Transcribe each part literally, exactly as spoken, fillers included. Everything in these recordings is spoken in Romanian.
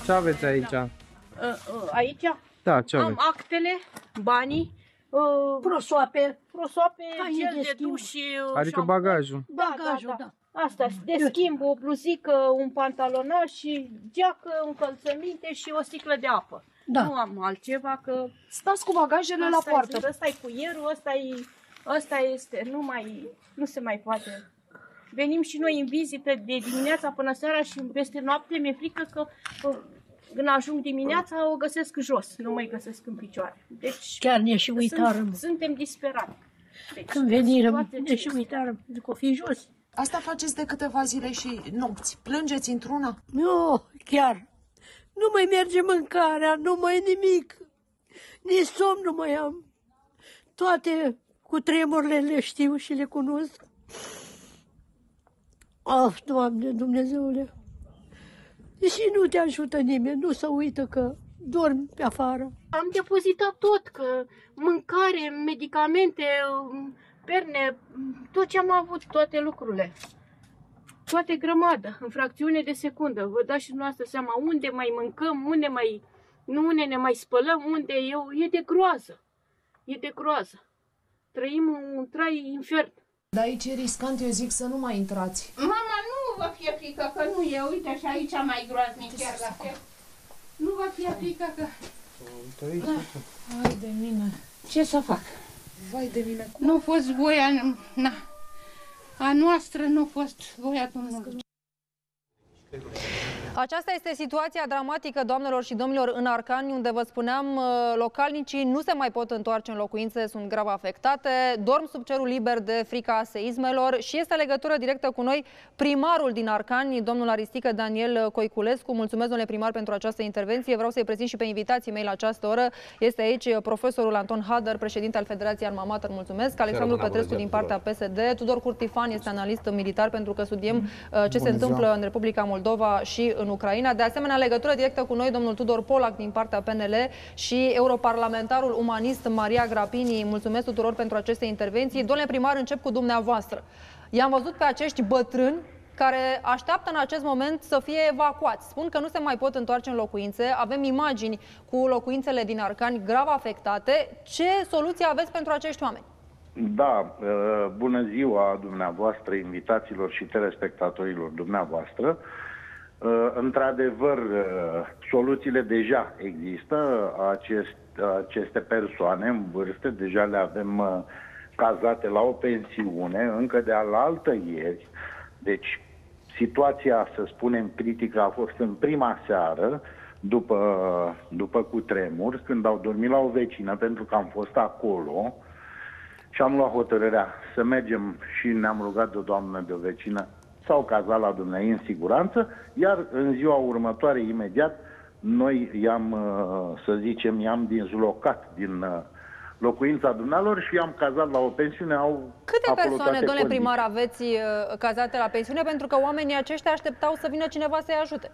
Ce aveți aici? Aici Da, ce am aveți? actele, banii, Prosoape. prosoape, Haine gel de de schimb. duș și Adică șampon. bagajul. Da, Bagajul, da, da. da. Asta, de schimb, o bluzică, un pantalonaj și geacă, încălțăminte și o sticlă de apă. Da. Nu am altceva, că Stați cu bagajele la poartă. ăsta e cuierul, ăsta e, ăsta este, nu mai, nu se mai poate. Venim și noi în vizită de dimineața până seara și peste noapte mi-e frică că că când ajung dimineața o găsesc jos, nu mai găsesc în picioare. Deci Chiar ne și uitarăm. sunt, suntem disperați. Deci, Când venirăm, toate ne și acestea. uitarăm. Zic, o fi jos. Asta faceți de câteva zile și nopți. Plângeți într-una? Nu, chiar. Nu mai merge mâncarea, nu mai nimic. Nici somn nu mai am. Toate cu tremurile le știu și le cunosc. Of, Doamne, Dumnezeule. Și nu te ajută nimeni, nu se uită că dormi pe afară. Am depozitat tot, că mâncare, medicamente, perne, tot ce am avut, toate lucrurile. Toate grămadă, în fracțiune de secundă. Vă dați și dumneavoastră seama unde mai mâncăm, unde mai, nu unde ne mai spălăm, unde eu, e de groază. E de groază. Trăim un trai infern. Dar aici e riscant, eu zic să nu mai intrați. Mama, nu vă fie frică că nu e, uite și aici mai groaznic chiar la fel. Nu vă fie frică că... Vai de mine. Ce să fac? Vai de mine. Nu a fost voia, na, a noastră nu a fost voia Domnului. Aceasta este situația dramatică, doamnelor și domnilor, în Arcani, unde vă spuneam, localnicii nu se mai pot întoarce în locuințe, sunt grav afectate, dorm sub cerul liber de frica seismelor și este legătură directă cu noi primarul din Arcani, domnul Aristică Daniel Coiculescu. Mulțumesc, domnule primar, pentru această intervenție. Vreau să-i prezint și pe invitații mei la această oră. Este aici profesorul Anton Hader, președinte al Federației Alma Mater, mulțumesc, Alexandru Petrescu din partea P S D, Tudor Curtifan este analist militar, pentru că studiem ce se întâmplă în Republica Moldova și în Ucraina. De asemenea, legătură directă cu noi, domnul Tudor Polac din partea P N L și europarlamentarul umanist Maria Grapini. Mulțumesc tuturor pentru aceste intervenții. Domnule primar, încep cu dumneavoastră. I-am văzut pe acești bătrâni care așteaptă în acest moment să fie evacuați. Spun că nu se mai pot întoarce în locuințe. Avem imagini cu locuințele din Arcani grav afectate. Ce soluție aveți pentru acești oameni? Da, bună ziua dumneavoastră, invitaților și telespectatorilor dumneavoastră. Într-adevăr, soluțiile deja există. Acest, aceste persoane în vârstă deja le avem cazate la o pensiune, încă de alaltă ieri. Deci, situația, să spunem, critică a fost în prima seară, după, după cutremur, când au dormit la o vecină, pentru că am fost acolo și am luat hotărârea să mergem și ne-am rugat de o doamnă, de o vecină, s-au cazat la dumneavoastră în siguranță, iar în ziua următoare, imediat, noi i-am, să zicem, i-am dizlocat din locuința dumnealor și i-am cazat la o pensiune. Au Câte persoane, domnule condiții. primar, aveți cazate la pensiune? Pentru că oamenii aceștia așteptau să vină cineva să-i ajute.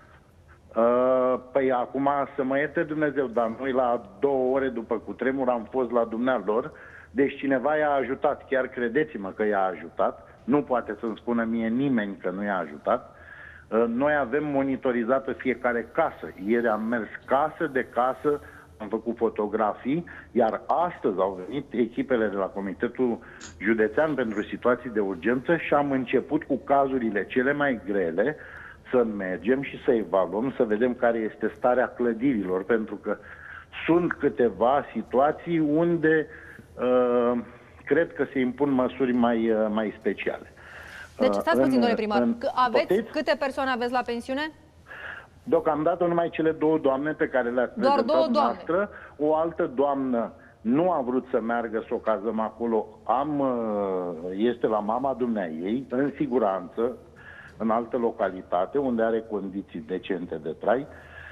Uh, păi acum să mă ierte Dumnezeu, dar noi la două ore după cutremur am fost la dumnealor, deci cineva i-a ajutat, chiar credeți-mă că i-a ajutat. Nu poate să-mi spună mie nimeni că nu i-a ajutat. Noi avem monitorizată fiecare casă. Ieri am mers casă de casă, am făcut fotografii, iar astăzi au venit echipele de la Comitetul Județean pentru Situații de Urgență și am început cu cazurile cele mai grele să mergem și să evaluăm, să vedem care este starea clădirilor, pentru că sunt câteva situații unde uh, cred că se impun măsuri mai, mai speciale. Deci, stați puțin, domnule primar, în, aveți, poftiți? câte persoane aveți la pensiune? Deocamdată numai cele două doamne pe care le-ați Doar prezentat două doamne. noastră. O altă doamnă nu a vrut să meargă să o cazăm acolo. Am, este la mama dumneaei, în siguranță, în altă localitate, unde are condiții decente de trai.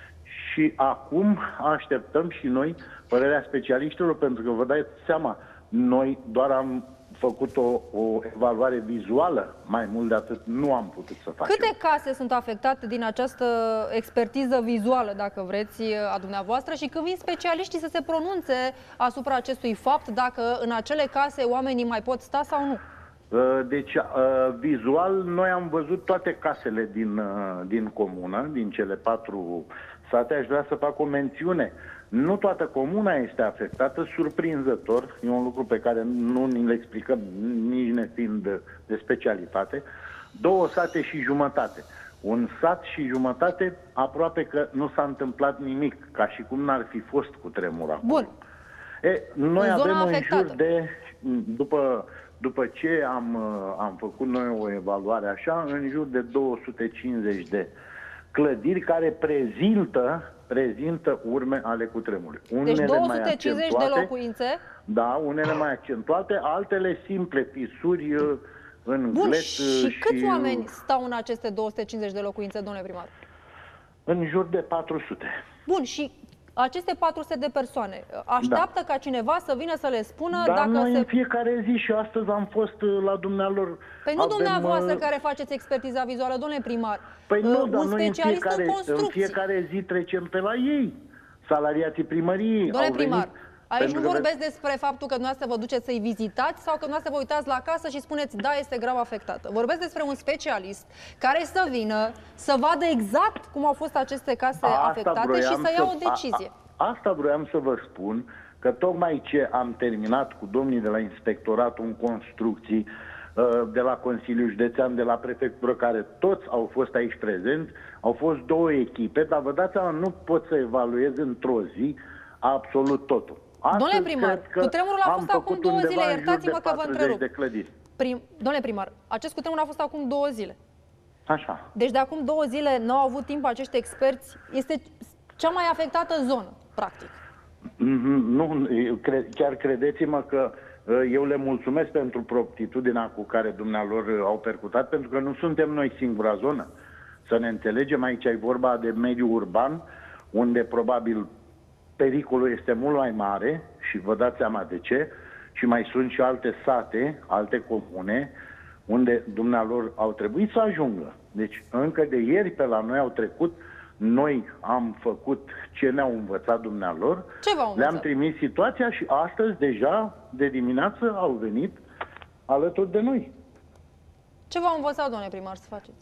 Și acum așteptăm și noi părerea specialiștilor, pentru că vă dați seama, noi doar am făcut o, o evaluare vizuală, mai mult de atât nu am putut să facem. Câte case sunt afectate din această expertiză vizuală, dacă vreți, a dumneavoastră, și când vin specialiștii să se pronunțe asupra acestui fapt, dacă în acele case oamenii mai pot sta sau nu? Deci, vizual, noi am văzut toate casele din, din comună, din cele patru sate. Aș vrea să fac o mențiune. Nu toată comuna este afectată, surprinzător. E un lucru pe care nu ni-l explicăm, nici ne fiind de specialitate. Două sate și jumătate. Un sat și jumătate, aproape că nu s-a întâmplat nimic, ca și cum n-ar fi fost cu tremur acolo. Bun. E, noi în avem zona în afectată. jur de, după, după ce am, am făcut noi o evaluare așa, în jur de două sute cincizeci de clădiri care prezintă, prezintă urme ale cutremurului. Deci două sute cincizeci de locuințe? Da, unele mai accentuate, altele simple, fisuri în Bun, glet. și, și câți oameni stau în aceste două sute cincizeci de locuințe, domnule primar? În jur de patru sute. Bun, și aceste patru sute de persoane așteaptă da. ca cineva să vină să le spună da, dacă noi se... în fiecare zi și astăzi am fost la dumnealor. Păi nu avem, dumneavoastră care faceți expertiza vizuală, domnule primar. Păi nu, un dar noi în specialist fiecare, în construcții. în fiecare zi trecem pe la ei. Salariații primăriei. Domnule primar, venit, aici nu vorbesc ve... despre faptul că dumneavoastră vă duceți să-i vizitați sau că dumneavoastră vă uitați la casă și spuneți da, este grav afectată. Vorbesc despre un specialist care să vină, să vadă exact cum au fost aceste case Asta afectate și să ia o decizie. A, a, asta vroiam să vă spun, că tocmai ce am terminat cu domnii de la Inspectoratul în Construcții, de la Consiliul Județean, de la Prefectură, care toți au fost aici prezenți, au fost două echipe, dar vă dați seama, nu pot să evaluez într-o zi absolut totul. Astăzi, domnule primar, cutremurul a fost acum două zile, iertați-mă că vă întrerup. Prim, domnule primar, acest cutremur a fost acum două zile. Așa. Deci de acum două zile nu au avut timp acești experți, este cea mai afectată zonă, practic. Nu, chiar credeți-mă că eu le mulțumesc pentru promptitudinea cu care dumnealor au percutat, pentru că nu suntem noi singura zonă. Să ne înțelegem, aici e vorba de mediul urban, unde probabil pericolul este mult mai mare și vă dați seama de ce, și mai sunt și alte sate, alte comune, unde dumnealor au trebuit să ajungă. Deci încă de ieri pe la noi au trecut, noi am făcut ce ne-au învățat dumnealor, ce v-au învățat? Le-am trimis situația și astăzi deja de dimineață au venit alături de noi. Ce v-au învățat, domnule primar, să faceți?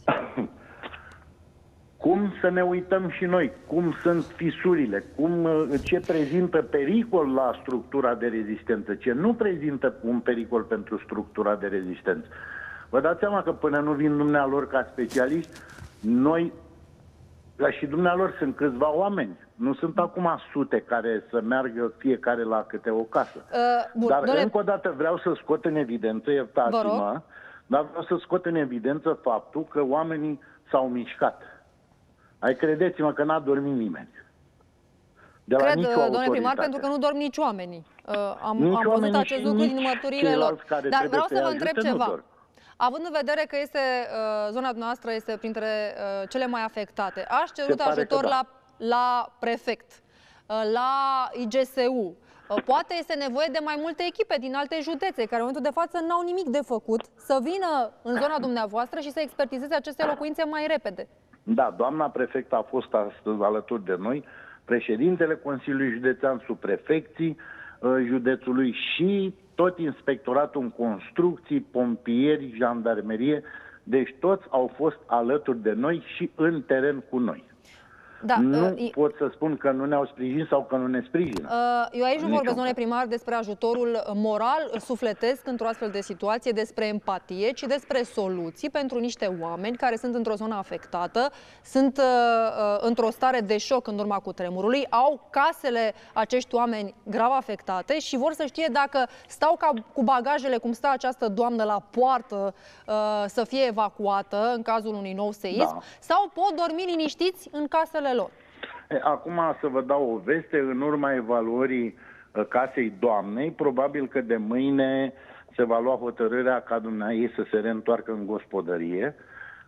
Cum să ne uităm și noi, cum sunt fisurile, cum, ce prezintă pericol la structura de rezistență, ce nu prezintă un pericol pentru structura de rezistență. Vă dați seama că până nu vin dumnealor ca specialiști, noi, la și dumnealor sunt câțiva oameni, nu sunt acum sute care să meargă fiecare la câte o casă. Uh, bun, Dar dole... încă o dată vreau să scot în evidență, iertați-mă, dar vreau să scot în evidență faptul că oamenii s-au mișcat. Ai credeți-mă că n-a dormit nimeni. De la Cred, domnule primar, pentru că nu dorm nici oamenii. Uh, am, nici am văzut oamenii acest lucru din mărturile lor. Dar vreau să vă întreb ceva. Având în vedere că este, uh, zona noastră este printre uh, cele mai afectate, aș cerut ajutor da. la, la prefect, uh, la I G S U. Uh, poate este nevoie de mai multe echipe din alte județe, care în momentul de față n-au nimic de făcut, să vină în zona dumneavoastră și să expertizeze aceste locuințe mai repede. Da, doamna prefect a fost astăzi alături de noi, președintele Consiliului Județean, subprefecții județului și tot Inspectoratul în Construcții, pompieri, jandarmerie, deci toți au fost alături de noi și în teren cu noi. Da, nu uh, pot să spun că nu ne-au sprijinit sau că nu ne sprijină. Uh, eu aici nu vorbesc, domnule primar, despre ajutorul moral, sufletesc într-o astfel de situație, despre empatie, ci despre soluții pentru niște oameni care sunt într-o zonă afectată, sunt uh, uh, într-o stare de șoc în urma cutremurului, au casele acești oameni grav afectate și vor să știe dacă stau ca cu bagajele, cum stă această doamnă la poartă, uh, să fie evacuată în cazul unui nou seism, da. sau pot dormi liniștiți în casele lor. Acum să vă dau o veste, în urma evaluării casei doamnei, probabil că de mâine se va lua hotărârea ca dumneavoastră să se reîntoarcă în gospodărie.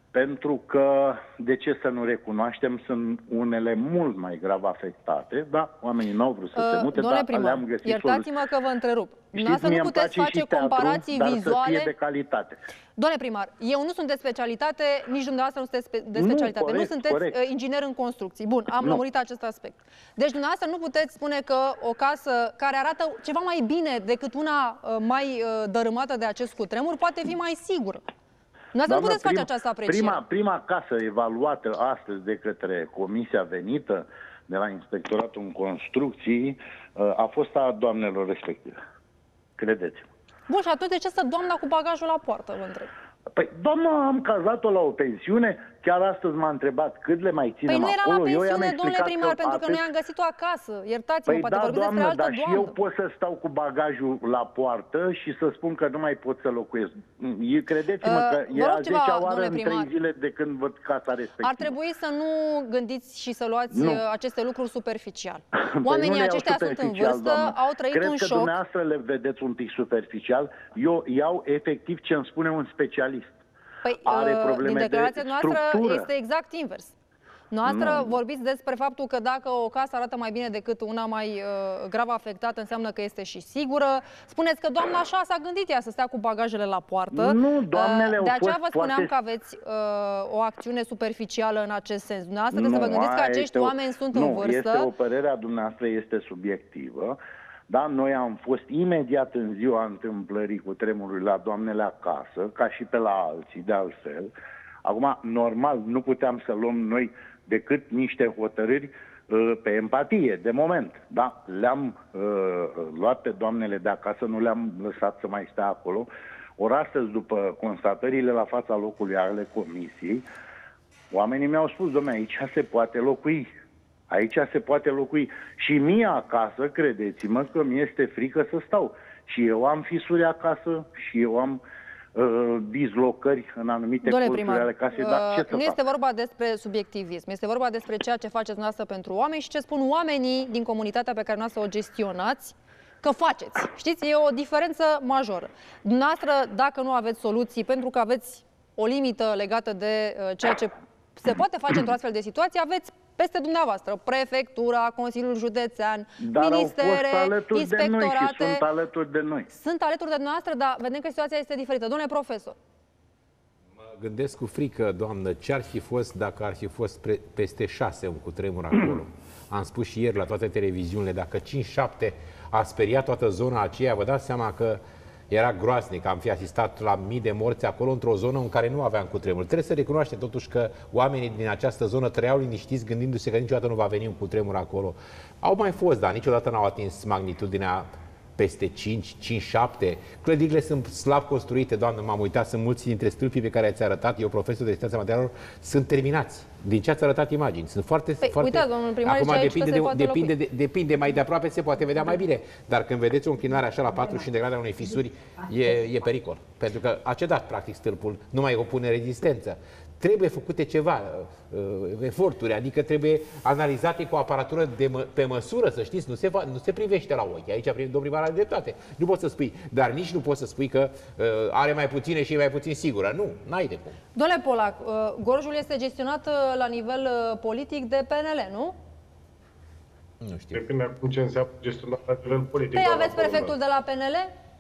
Pentru că, de ce să nu recunoaștem, sunt unele mult mai grav afectate, da, oamenii n-au vrut să uh, se mute, dar primar, le-am găsit iertați-mă că vă întrerup. Știți, nu puteți face teatru, comparații dar vizuale. Să fie de calitate. Doamne primar, eu nu sunt de specialitate, nici dumneavoastră nu sunteți de specialitate. Nu, corect, nu sunteți corect. inginer în construcții. Bun, am nu. lămurit acest aspect. Deci dumneavoastră nu puteți spune că o casă care arată ceva mai bine decât una mai dărâmată de acest cutremur poate fi mai sigură. Doamna, nu puteți face această apreciere. Prima, prima casă evaluată astăzi de către comisia venită de la Inspectoratul în Construcții a fost a doamnelor respective. Credeți-mă. Bun, și atunci de ce stă doamna cu bagajul la poartă, vă întreb? Păi, doamna, am cazat-o la o pensiune, chiar astăzi m-a întrebat cât le mai ținem acolo. Păi acolo. nu era la pensiune, domnule primar, că pentru atât... că noi am găsit-o acasă. Iertați-mă, păi poate da, vorbiți doamnă, despre altă dar doamnă. și eu pot să stau cu bagajul la poartă și să spun că nu mai pot să locuiesc. Credeți-mă că uh, e a zecea oară în trei zile de când văd casa respectivă. Ar trebui să nu gândiți și să luați nu. aceste lucruri superficial. Păi Oamenii aceștia sunt în vârstă, doamnă. au trăit Cred un că șoc. Dumneavoastră le vedeți un pic superficial. Eu iau efectiv ce îmi spune un specialist. Păi, are probleme din declarația de noastră structură. este exact invers. Noastră nu. vorbiți despre faptul că dacă o casă arată mai bine decât una mai uh, grav afectată, înseamnă că este și sigură. Spuneți că doamna așa s-a gândit ea să stea cu bagajele la poartă. Nu, doamnele uh, De aceea vă spuneam poate... că aveți uh, o acțiune superficială în acest sens. Dumneavoastră trebuie să vă gândiți că acești o... oameni sunt nu, în vârstă. Este o părere a dumneavoastră, este subiectivă. Da, noi am fost imediat în ziua întâmplării cu tremurului la doamnele acasă, ca și pe la alții, de altfel. Acum, normal, nu puteam să luăm noi decât niște hotărâri uh, pe empatie, de moment. Da, le-am uh, luat pe doamnele de acasă, nu le-am lăsat să mai stea acolo. Ori astăzi, după constatările la fața locului ale comisiei, oamenii mi-au spus, dom'le, aici se poate locui. Aici se poate locui. Și mie acasă, credeți-mă că mi este frică să stau. Și eu am fisuri acasă și eu am uh, dislocări în anumite colțuri ale casei. Uh, dar ce să nu fac? este vorba despre subiectivism, este vorba despre ceea ce faceți dumneavoastră pentru oameni și ce spun oamenii din comunitatea pe care dumneavoastră o gestionați că faceți. Știți, e o diferență majoră. Dumneavoastră, dacă nu aveți soluții, pentru că aveți o limită legată de uh, ceea ce se poate face într-o astfel de situație, aveți peste dumneavoastră prefectura, Consiliul Județean, dar ministere, De inspectorate. noi și sunt alături de noi. Sunt alături de dumneavoastră, dar vedem că situația este diferită. Domnule profesor. Mă gândesc cu frică, doamnă, ce ar fi fost dacă ar fi fost pre peste șase un cutremur acolo. Am spus și ieri la toate televiziunile, dacă cinci șapte a speriat toată zona aceea, vă dați seama că era groaznic, am fi asistat la mii de morți acolo într-o zonă în care nu aveam cutremur. Trebuie să recunoaște totuși că oamenii din această zonă trăiau liniștiți gândindu-se că niciodată nu va veni un cutremur acolo. Au mai fost, dar niciodată n-au atins magnitudinea peste cinci, cinci, șapte. Clădirile sunt slab construite, doamnă, m-am uitat, sunt mulți dintre stâlpii pe care ați arătat, eu profesor de știința materialelor, sunt terminați. Din ce ați arătat imagini? Sunt foarte... Păi, foarte... uitați, domnul primar, acum depinde, de, depinde, de, de, depinde, mai de aproape se poate vedea mai bine. Dar când vedeți o înclinare așa la patruzeci și cinci de grade a unei fisuri, e, e pericol. Pentru că a cedat, practic, stâlpul, nu mai opune rezistență. Trebuie făcute ceva, uh, eforturi, adică trebuie analizate cu aparatură de mă, pe măsură, să știți, nu se, va, nu se privește la ochi. Aici, domnul primar, are dreptate. Nu poți să spui, dar nici nu poți să spui că uh, are mai puține și e mai puțin sigură. Nu, n-ai de cum. Domnule Polac, uh, Gorjul este gestionat uh, la nivel uh, politic de P N L, nu? Nu știu. Depinde acum ce înseamnă gestionat la nivel politic. Păi aveți prefectul de la P N L?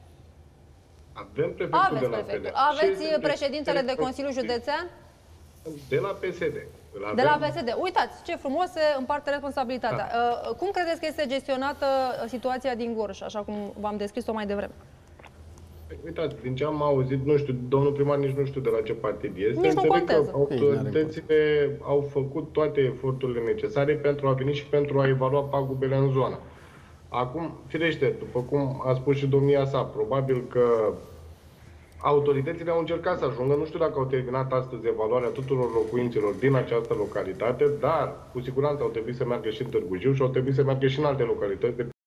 Avem prefectul aveți de la prefectul. P N L. Aveți președintele de Consiliu Județean? De la P S D. De la P S D. Uitați, ce frumos se împarte responsabilitatea. Da. Cum credeți că este gestionată situația din Gorj, așa cum v-am descris-o mai devreme? Uitați, din ce am auzit, nu știu, domnul primar nici nu știu de la ce partid este. Nici nu contează. Că autoritățile au făcut toate eforturile necesare pentru a veni și pentru a evalua pagubele în zonă. Acum, firește, după cum a spus și domnia sa, probabil că autoritățile au încercat să ajungă, nu știu dacă au terminat astăzi evaluarea tuturor locuinților din această localitate, dar cu siguranță au trebuit să meargă și în Târgu Jiu și au trebuit să meargă și în alte localități.